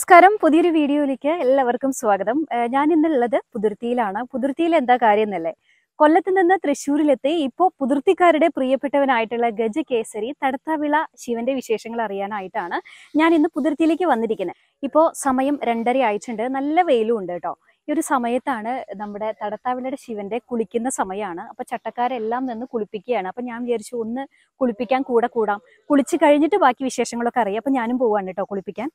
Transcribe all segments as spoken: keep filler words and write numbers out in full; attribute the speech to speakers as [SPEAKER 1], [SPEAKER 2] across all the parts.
[SPEAKER 1] നമസ്കാരം, പുതിയൊരു വീഡിയോയിലേക്ക് എല്ലാവർക്കും സ്വാഗതം. ഞാൻ ഇന്നുള്ളത് പുതുർത്തിയിലാണ്. പുതുർത്തിയിൽ എന്താ കാര്യം എന്നല്ലേ, കൊല്ലത്ത് നിന്ന് തൃശ്ശൂരിലെത്തി ഇപ്പോൾ പുതുർത്തിക്കാരുടെ പ്രിയപ്പെട്ടവനായിട്ടുള്ള ഗജകേസരി തടത്താവിള ശിവന്റെ വിശേഷങ്ങൾ അറിയാനായിട്ടാണ് ഞാൻ ഇന്ന് പുതുർത്തിയിലേക്ക് വന്നിരിക്കുന്നത്. ഇപ്പോൾ സമയം രണ്ടര ആയിട്ടുണ്ട്, നല്ല വെയിലും ഉണ്ട് കേട്ടോ. ഈ ഒരു സമയത്താണ് നമ്മുടെ തടത്താവിളയുടെ ശിവന്റെ കുളിക്കുന്ന സമയമാണ്. അപ്പൊ ചട്ടക്കാരെല്ലാം നിന്ന് കുളിപ്പിക്കുകയാണ്. അപ്പൊ ഞാൻ വിചാരിച്ചു ഒന്ന് കുളിപ്പിക്കാൻ കൂടെ കൂടാം. കുളിച്ച് കഴിഞ്ഞിട്ട് ബാക്കി വിശേഷങ്ങളൊക്കെ അറിയാം. അപ്പൊ ഞാനും പോവാണ് കേട്ടോ കുളിപ്പിക്കാൻ.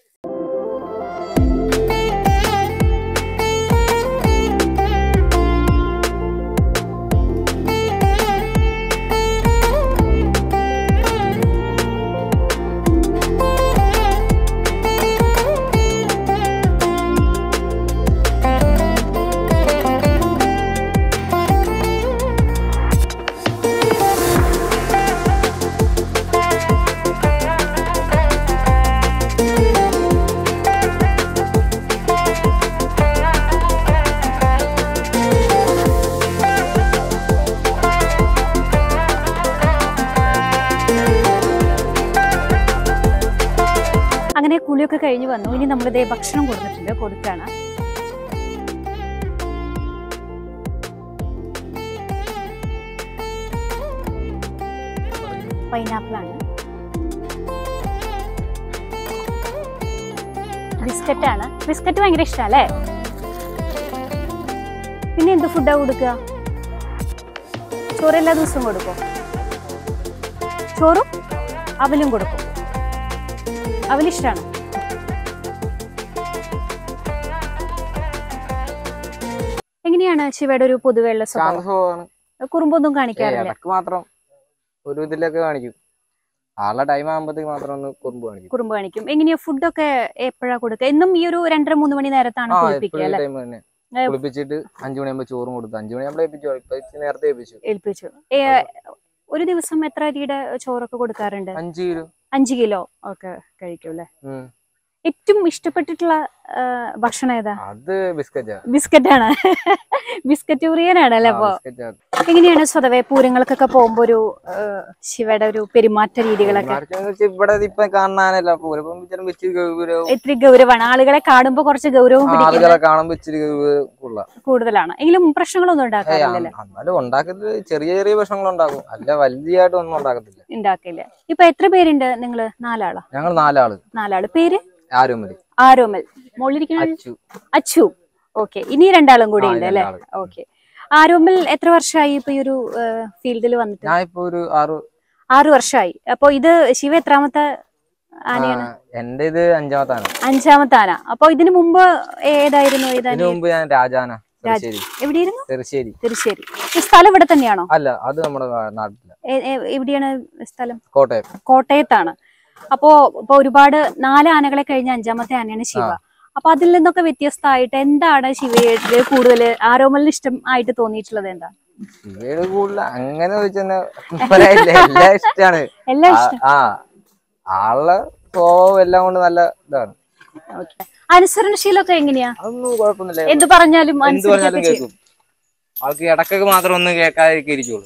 [SPEAKER 1] അങ്ങനെ കുളിയൊക്കെ കഴിഞ്ഞ് വന്നു. ഇനി നമ്മളിതേ ഭക്ഷണം കൊടുത്തിട്ടുണ്ട്, കൊടുക്കാണ്. പൈനാപ്പിളാണ്, ബിസ്ക്കറ്റാണ്. ബിസ്ക്കറ്റ് ഭയങ്കര ഇഷ്ടല്ലേ. പിന്നെ എന്ത് ഫുഡാ കൊടുക്കുക? ചോറ് എല്ലാ ദിവസവും കൊടുക്കും. ചോറും അവലും കൊടുക്കും. അവലിഷ്ടാണ്. എങ്ങനെയാണ് ശിവയുടെ ഒരു പൊതുവെയുള്ള സ്വഭാവം? കുറുമ്പൊന്നും കാണിക്കാറില്ല,
[SPEAKER 2] മാത്രം ഒരു ഇതിലൊക്കെ കാണിക്കും. ആളുടെ ടൈം ആകുമ്പോഴത്തേക്ക് മാത്രം ഒന്ന് കുറുമ്പ് കാണിക്കും.
[SPEAKER 1] കുറുമ്പ് കാണിക്കും. എങ്ങനെയാ ഫുഡൊക്കെ എപ്പോഴാ കൊടുക്കുക? എന്നും ഈ ഒരു രണ്ടര മൂന്ന് മണി നേരത്താണ് കുളിപ്പിക്കുക അല്ലേ?
[SPEAKER 2] കുളിപ്പിച്ചിട്ട് അഞ്ചു മണിയാകുമ്പോ ചോറും കൊടുത്തു. അഞ്ചു മണിയാകുമ്പോൾ ഏൽപ്പിച്ചു, നേരത്തെ ഏൽപ്പിച്ചു
[SPEAKER 1] ഏൽപ്പിച്ചു ഒരു ദിവസം എത്ര അരിയുടെ ചോറൊക്കെ കൊടുക്കാറുണ്ട്?
[SPEAKER 2] അഞ്ചു കിലോ
[SPEAKER 1] അഞ്ചു കിലോ ഒക്കെ കഴിക്കും അല്ലേ? ഏറ്റവും ഇഷ്ടപ്പെട്ടിട്ടുള്ള ഭക്ഷണം ഏതാ?
[SPEAKER 2] അത് ബിസ്ക്കറ്റ്
[SPEAKER 1] ബിസ്ക്കറ്റ് ആണ്. ബിസ്ക്കറ്റ് പ്രിയനാണല്ലേ. അപ്പൊ എങ്ങനെയാണ് സ്വതവേ പൂരങ്ങൾക്കൊക്കെ പോകുമ്പോ ഒരു ശിവയുടെ ഒരു പെരുമാറ്റ രീതികളൊക്കെ?
[SPEAKER 2] ഇവിടെ ഇപ്പൊ കാണാനല്ല,
[SPEAKER 1] ഇത്തിരി ഗൗരവമാണ്. ആളുകളെ കാണുമ്പോ കുറച്ച് ഗൗരവം കൂടുതലാണ്. എങ്കിലും പ്രശ്നങ്ങളൊന്നും ഉണ്ടാക്കാറില്ലല്ലേ?
[SPEAKER 2] ഉണ്ടാക്കത്തില്ല, ചെറിയ ചെറിയ പ്രശ്നങ്ങൾ ഉണ്ടാക്കും, അല്ല വലിയായിട്ടൊന്നും ഉണ്ടാക്കത്തില്ല.
[SPEAKER 1] ഉണ്ടാക്കില്ല. ഇപ്പൊ എത്ര പേരുണ്ട് നിങ്ങള്? നാലാളോ?
[SPEAKER 2] ഞങ്ങൾ നാലാള്.
[SPEAKER 1] നാലാള്. പേര്?
[SPEAKER 2] ആരോമൽ.
[SPEAKER 1] ആരോമൽ. മോളിരിക്കുന്ന അച്ചു. ഓക്കെ. ഇനി രണ്ടാളും കൂടി ഉണ്ട് അല്ലെ? ഓക്കെ. ആരോമൽ എത്ര വർഷമായി ഇപ്പൊ ഈ ഒരു ഫീൽഡിൽ വന്നിട്ട്?
[SPEAKER 2] ഞാൻ ഇപ്പൊ ഒരു ആറ്
[SPEAKER 1] ആറു വർഷമായി. അപ്പൊ ഇത് ശിവ എത്രാമത്തെ ആനയാണ്?
[SPEAKER 2] എന്റെ ഇത് അഞ്ചാമത്തെ ആന.
[SPEAKER 1] അഞ്ചാമത്തെ ആന. അപ്പൊ ഇതിനു മുമ്പ് ഏതായിരുന്നു?
[SPEAKER 2] ഇതിനു മുമ്പ് ഞാൻ രാജാന.
[SPEAKER 1] എവിടെയായിരുന്നു?
[SPEAKER 2] തെറുശ്ശേരി.
[SPEAKER 1] തെറുശ്ശേരി. ഈ സ്ഥലം ഇവിടെ തന്നെയാണോ?
[SPEAKER 2] അല്ല, അത് നമ്മുടെ നാട്ടില.
[SPEAKER 1] എവിടെയാണ് സ്ഥലം?
[SPEAKER 2] കോട്ടയം.
[SPEAKER 1] കോട്ടയത്താണ്. അപ്പോ ഇപ്പൊ ഒരുപാട് നാല് ആനകളെ കഴിഞ്ഞ അഞ്ചാമത്തെ ആനയാണ് ശിവ. അപ്പൊ അതിൽ നിന്നൊക്കെ വ്യത്യസ്തമായിട്ട് എന്താണ് ശിവയുടെ കൂടുതൽ ആരോമലിന് ഇഷ്ടം ആയിട്ട് തോന്നിയിട്ടുള്ളത്? എന്താ
[SPEAKER 2] ശിവയുടെ കൂടുതൽ അങ്ങനെ എല്ലാം ഇഷ്ടമാണ്.
[SPEAKER 1] എല്ലാം ഇഷ്ടം.
[SPEAKER 2] ആ ആളുടെ സ്വഭാവം എല്ലാം കൊണ്ട് നല്ല ഇതാണ്.
[SPEAKER 1] അനുസരണശീലമൊക്കെ എങ്ങനെയാ?
[SPEAKER 2] അതൊന്നും കുഴപ്പമൊന്നുമില്ല,
[SPEAKER 1] എന്ത് പറഞ്ഞാലും
[SPEAKER 2] എന്ത് പറഞ്ഞാലും കേൾക്കും. ആൾക്ക് ഇടക്കൊക്കെ മാത്രം ഒന്നും കേൾക്കാതിരിക്കെ ഇരിക്കുള്ളൂ.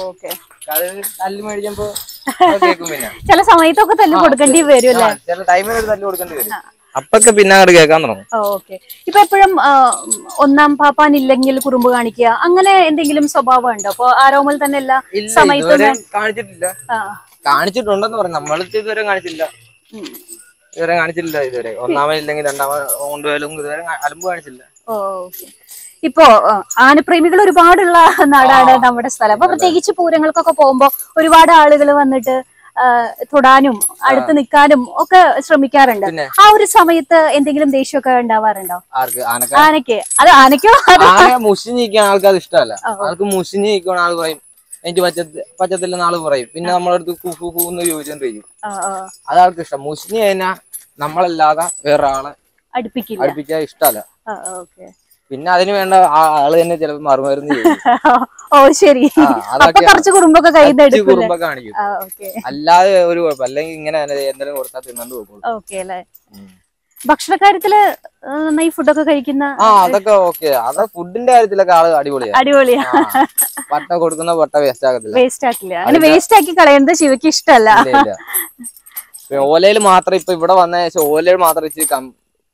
[SPEAKER 2] തല്ല് മേടിക്കുമ്പോ കേൾക്കും. പിന്നെ
[SPEAKER 1] ചില സമയത്തൊക്കെ തല്ല് കൊടുക്കേണ്ടി വരും അല്ലേ?
[SPEAKER 2] ചില ടൈമിൽ തല്ല് കൊടുക്കേണ്ടി വരും. അപ്പൊക്കെ പിന്നെ അങ്ങോട്ട് കേൾക്കാൻ തുടങ്ങും.
[SPEAKER 1] ഓക്കെ. ഇപ്പൊ എപ്പോഴും ഒന്നാം പാപ്പാൻ ഇല്ലെങ്കിൽ കുറുമ്പ് കാണിക്കുക അങ്ങനെ എന്തെങ്കിലും സ്വഭാവം ഉണ്ടോ? അപ്പൊ ആരോമൽ തന്നെ എല്ലാ സമയത്തും
[SPEAKER 2] കാണിച്ചിട്ടില്ല. കാണിച്ചിട്ടുണ്ടെന്ന് പറഞ്ഞു, നമ്മളിത് ഇതുവരെ കാണിച്ചില്ല. ഇതുവരെ കാണിച്ചിട്ടില്ല. ഇതുവരെ ഒന്നാമതില്ലെങ്കിൽ രണ്ടാമത് കൊണ്ടുപോയാലും ഇതുവരെ അലമ്പ് കാണിച്ചില്ല.
[SPEAKER 1] ഓക്കെ. ഇപ്പോ ആനപ്രേമികൾ ഒരുപാടുള്ള നാടാണ് നമ്മുടെ സ്ഥലം. അപ്പൊ പ്രത്യേകിച്ച് പൂരങ്ങൾക്കൊക്കെ പോകുമ്പോ ഒരുപാട് ആളുകൾ വന്നിട്ട് തൊടാനും അടുത്ത് നിൽക്കാനും ഒക്കെ ശ്രമിക്കാറുണ്ട്. ആ ഒരു സമയത്ത് എന്തെങ്കിലും ദേഷ്യമൊക്കെ ഉണ്ടാവാറുണ്ടോ ആനക്ക്? അത് ആനക്കോ
[SPEAKER 2] മുഷിഞ്ഞിരിക്കാൻ ആൾക്ക് അത് ഇഷ്ടമല്ല. ആൾക്ക് മുഷിഞ്ഞിരിക്കണം. ആൾ പറയും എനിക്ക് പറ്റത്തി പറ്റത്തില്ല നാള് പറയും. പിന്നെ നമ്മളടുത്ത് കൂന്ന് ചോദിച്ചോണ്ടിരിക്കും. അത് ആൾക്ക് ഇഷ്ടം. മുഷിഞ്ഞ് കഴിഞ്ഞാൽ നമ്മളല്ലാതെ വേറെ ആളെ
[SPEAKER 1] അടുപ്പിക്കില്ല,
[SPEAKER 2] അടുപ്പിക്കാൻ ഇഷ്ടമല്ല. പിന്നെ അതിന് വേണ്ട ആള് തന്നെ ചിലപ്പോ മറുമരുന്ന് ചെയ്യും.
[SPEAKER 1] ഓ ശരി. കുറച്ച് കുറുമ്പൊക്കെ
[SPEAKER 2] കുറുമ്പൊക്കെ കാണിക്കും. അല്ലാതെ ഒരു കുഴപ്പം. അല്ലെങ്കിൽ ഇങ്ങനെ എന്തെങ്കിലും കൊടുത്താൽ തിന്നണ്ട് പോകും.
[SPEAKER 1] ഓക്കെ അല്ലേ? ഭക്ഷണക്കാര്യത്തില് നന്നായി ഫുഡൊക്കെ കഴിക്കുന്ന
[SPEAKER 2] ആ അതൊക്കെ ഓക്കെ. അത് ഫുഡിന്റെ കാര്യത്തിലൊക്കെ ആള് അടിപൊളിയാ.
[SPEAKER 1] അടിപൊളിയാ.
[SPEAKER 2] പട്ട കൊടുക്കുന്ന പട്ട വേസ്റ്റ് ആകത്തില്ല.
[SPEAKER 1] വേസ്റ്റ് ആക്കില്ല. അങ്ങനെ വേസ്റ്റ് ആക്കി കളയുന്നത് ശിവയ്ക്ക് ഇഷ്ടമല്ല.
[SPEAKER 2] ഓലയിൽ മാത്രം ഇപ്പൊ ഇവിടെ വന്ന ശേഷം ഓലയിൽ മാത്രം ഇച്ചിരി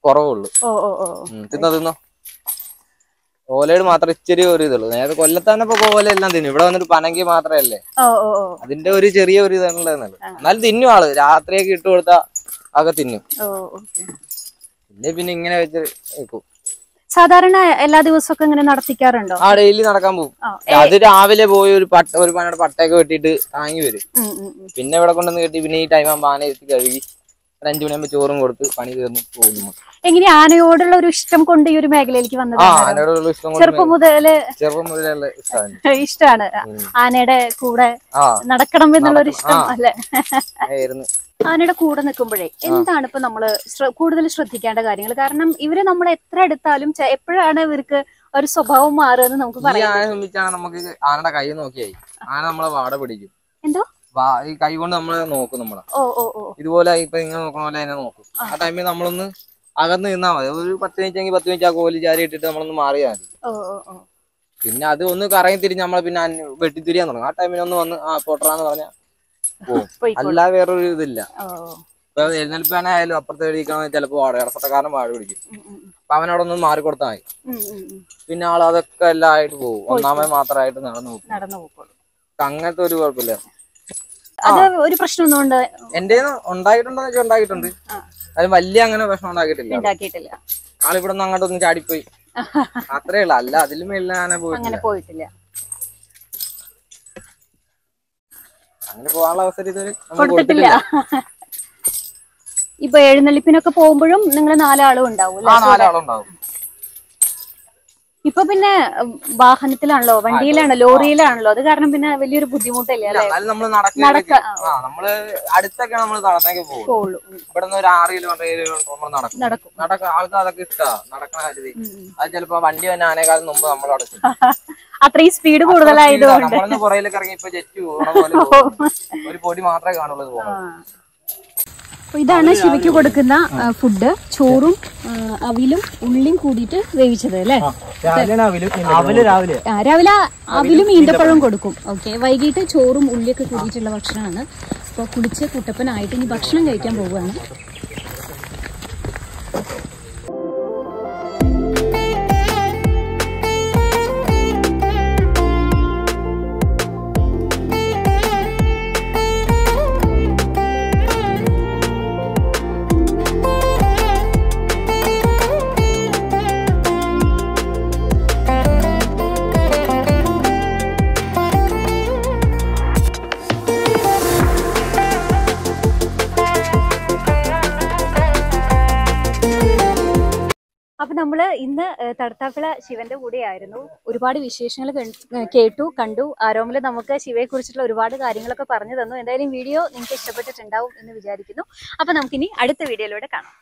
[SPEAKER 2] കുറവുള്ളൂ. തിന്നോ തിന്നോ. ഓലയുടെ മാത്രം ഇച്ചിരി ഒരു ഇതുള്ളൂ. നേരത്തെ കൊല്ലത്താനപ്പോ ഓല എല്ലാം തിന്നും. ഇവിടെ വന്നിട്ട് പനങ്കി മാത്രല്ലേ, അതിന്റെ ഒരു ചെറിയ ഒരു ഇതുള്ളതെന്നുള്ളു. എന്നാലും തിന്നും ആള്. രാത്രിയൊക്കെ ഇട്ട് കൊടുത്താ അതൊക്കെ തിന്നും. പിന്നെ പിന്നെ ഇങ്ങനെ വെച്ച് വെക്കും.
[SPEAKER 1] സാധാരണ എല്ലാ ദിവസവും ഇങ്ങനെ നടത്തിക്കാറുണ്ടോ?
[SPEAKER 2] ആ ഡെയിലി നടക്കാൻ പോകും. അത് രാവിലെ പോയി ഒരു പട്ട ഒരു പനയുടെ പട്ടയൊക്കെ വെട്ടിയിട്ട് താങ്ങി വരും. പിന്നെ ഇവിടെ കൊണ്ടുവന്ന് കെട്ടി പിന്നെ ഈ ടൈം ആകുമ്പോൾ ആന എത്തി കഴുകി ഒരു അഞ്ചു മണിയാകുമ്പോൾ ചോറും കൊടുത്ത് പണി തീർന്നു പോകുന്നു.
[SPEAKER 1] എങ്ങനെ ആനയോടുള്ള ഒരു ഇഷ്ടം കൊണ്ട് ഈ ഒരു മേഖലയിലേക്ക് വന്നത്?
[SPEAKER 2] ആനയോടുള്ള ഇഷ്ടം
[SPEAKER 1] ചെറുപ്പം മുതല്
[SPEAKER 2] ചെറുപ്പം മുതലുള്ള ഇഷ്ടമാണ്.
[SPEAKER 1] ഇഷ്ടമാണ് ആനയുടെ കൂടെ നടക്കണം എന്നുള്ള ഒരു ഇഷ്ടം അല്ലെ? ആനയുടെ കൂടെ നിൽക്കുമ്പോഴേ എന്താണ് ഇപ്പൊ നമ്മള് കൂടുതൽ ശ്രദ്ധിക്കേണ്ട കാര്യങ്ങൾ? കാരണം ഇവര് നമ്മൾ എത്ര എടുത്താലും എപ്പോഴാണ് ഇവർക്ക് ഒരു സ്വഭാവം മാറുമെന്ന് നമുക്ക് പറയാം.
[SPEAKER 2] ആനയെ സംബന്ധിച്ചാണ് നമുക്ക് ആനയുടെ കൈ നോക്കിയായി ആന നമ്മളെ വാട പിടിക്കും.
[SPEAKER 1] എന്തോ
[SPEAKER 2] ഈ കൈ കൊണ്ട് നമ്മളെ നോക്കും. നമ്മളെ ഇതുപോലെ ഇപ്പൊ ഇങ്ങനെ നോക്കണ പോലെ അതിനെ നോക്കും. ആ ടൈമിൽ നമ്മളൊന്ന് അകന്ന് നിന്നാ മതി. ഒരു പത്ത് മിനിറ്റെങ്കിൽ പത്ത് മിനിറ്റ് ആ കോലി ചാരി ഇട്ടിട്ട് നമ്മളൊന്ന് മാറിയാൽ മതി. പിന്നെ അത് ഒന്ന് കറങ്ങി തിരിഞ്ഞ് നമ്മളെ പിന്നെ വെട്ടിത്തിരിയാൻ തുടങ്ങും. ആ ടൈമിൽ ഒന്ന് വന്ന് ആ പൊട്ടറാന്ന് പറഞ്ഞാൽ പോകും. അല്ലാതെ വേറൊരു ഇതില്ല. ഇപ്പൊ എഴുന്നേൽപ്പാനായാലും അപ്പുറത്തെ എഴുതിക്കാൻ ചിലപ്പോ ഇടപ്പട്ടക്കാരൻ വാഴ പിടിക്കും. അപ്പൊ അവനവിടെ ഒന്ന് മാറി കൊടുത്താൽ മതി. പിന്നെ ആൾ അതൊക്കെ എല്ലാം ആയിട്ട് പോകും. ഒന്നാമത് മാത്രമായിട്ട് നടന്നു പോകും. അങ്ങനത്തെ ഒരു കുഴപ്പമില്ല.
[SPEAKER 1] അത് ഒരു പ്രശ്നമൊന്നും
[SPEAKER 2] എന്റെ ഉണ്ടായിട്ടുണ്ടോ വെച്ചാൽ ഉണ്ടായിട്ടുണ്ട്. അത് വലിയ അങ്ങനെ പ്രശ്നം ഉണ്ടാക്കിയിട്ടില്ല. ആളിവിടെ നിന്ന് അങ്ങോട്ടൊന്നും ചാടിപ്പോയി അത്രേ ഉള്ളു. അല്ല അതിലും മേലിൽ ആന പോയിട്ടില്ല. അങ്ങനെ പോകാനുള്ള അവസരം ഇതുവരെ കൊടുത്തിട്ടില്ല.
[SPEAKER 1] ഇപ്പൊ എഴുന്നള്ളിപ്പിനൊക്കെ പോകുമ്പോഴും നിങ്ങൾ നാലാളും ഉണ്ടാവും?
[SPEAKER 2] നാലാളും ഉണ്ടാവും.
[SPEAKER 1] ഇപ്പൊ പിന്നെ വാഹനത്തിലാണല്ലോ, വണ്ടിയിലാണല്ലോ, ലോറിയിലാണല്ലോ. അത് കാരണം പിന്നെ വലിയൊരു ബുദ്ധിമുട്ടല്ലേ അല്ലെ?
[SPEAKER 2] നമ്മള് അടുത്തൊക്കെ നമ്മൾ നടന്നേക്ക് പോകുള്ളൂ. ഇവിടെ നിന്ന് ഒരു ആറ് കിലോമീറ്റർ ഏഴ് കിലോമീറ്റർ നടക്കും നടക്കും ആൾക്കാർ അതൊക്കെ ഇഷ്ടമാണ് നടക്കണ കാര്യം. അത് ചിലപ്പോ വണ്ടി തന്നെ ആനേക്കാളും മുമ്പ് നമ്മൾ അടക്കും.
[SPEAKER 1] അത്രയും സ്പീഡ് കൂടുതലായതുകൊണ്ട്
[SPEAKER 2] നമ്മളൊന്ന് പുറയിലേക്ക് ഇറങ്ങി ഇപ്പൊ ജെറ്റ് പോലെ ഒരു പൊടി മാത്രമേ കാണുള്ളൂ.
[SPEAKER 1] ഇതാണ് ശിവയ്ക്ക് കൊടുക്കുന്ന ഫുഡ്. ചോറും അവിലും ഉള്ളിയും കൂടിയിട്ട് വേവിച്ചത് അല്ലേ? രാവിലെ അവിലും ഈന്തപ്പഴവും കൊടുക്കും. ഓക്കെ. വൈകിട്ട് ചോറും ഉള്ളിയൊക്കെ കൂടിയിട്ടുള്ള ഭക്ഷണമാണ്. അപ്പോൾ കുടിച്ച് കുട്ടപ്പനായിട്ട് ഇനി ഭക്ഷണം കഴിക്കാൻ പോവുകയാണ്. അപ്പൊ നമ്മള് ഇന്ന് തടത്താപ്പിള ശിവന്റെ കൂടെയായിരുന്നു. ഒരുപാട് വിശേഷങ്ങൾ കേട്ടു കണ്ടു. ആരോമല് നമുക്ക് ശിവയെ കുറിച്ചിട്ടുള്ള ഒരുപാട് കാര്യങ്ങളൊക്കെ പറഞ്ഞു തന്നു. എന്തായാലും വീഡിയോ നിങ്ങൾക്ക് ഇഷ്ടപ്പെട്ടിട്ടുണ്ടാവും എന്ന് വിചാരിക്കുന്നു. അപ്പൊ നമുക്കിനി അടുത്ത വീഡിയോയിലൂടെ കാണാം.